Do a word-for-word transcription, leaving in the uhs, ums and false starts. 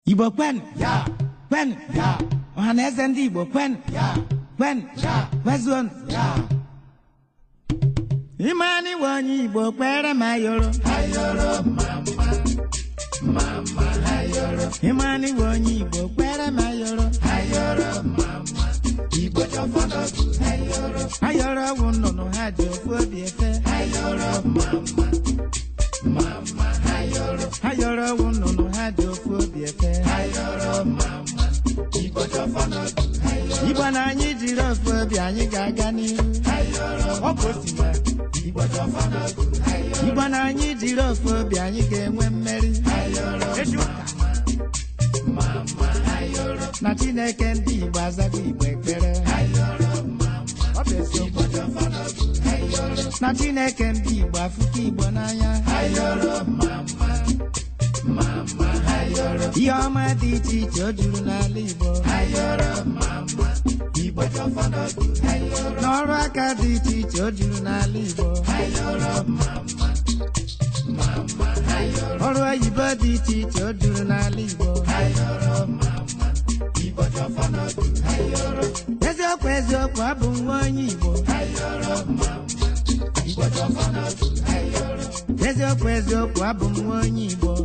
Igbo kwen ya kwen ya ọhaneze ndị Igbo kwen ya kwen ya wezuon ya imani we onye Igbo kwere ma yoro ayoro mama mama ayoro imani we onye Igbo kwere ma yoro ayoro mama Igbo chọfọdọ ayoro ayoro wụ nnụnụ ha ji ofu obi efe ayoro mama mama ayoro ayoro wụ nnụnụ ha ji ofu obi efe ayoro mama Igbo chọfọdọ ayoro Igbo na anyị jiri ofu obi anyị ga-aga n'ihu ayoro ọ bụ osimiri Igbo chọfọdọ ayoro Igbo na anyị jiri ofu obi anyị ga-enwe mmeri ayoro Eji ụka mama ayoro na Chineke ndị Igbo azago Igbo ekpere ayoro mama ọ bụ eziokwu Igbo chọfọdọ ayoro na Chineke ndị Igbo afụkọ Igbo n'anya ayoro mama mama ayoro ihe ọma dị iche iche o juru n'ala Igbo ayoro mama Igbo chọfọdọ ayoro n'ọrụ aka dị iche iche o juru n'ala Igbo ayoro mama mama ayoro ọrụ oyibo dị iche iche o juru n'ala Igbo ayoro mama Igbo chọfọdọ ayoro eziokwu eziokwu abụ nwa onye Igbo ayoro mama Igbo chọfọdọ ayoro eziokwu eziokwu abụ nwa onye Igbo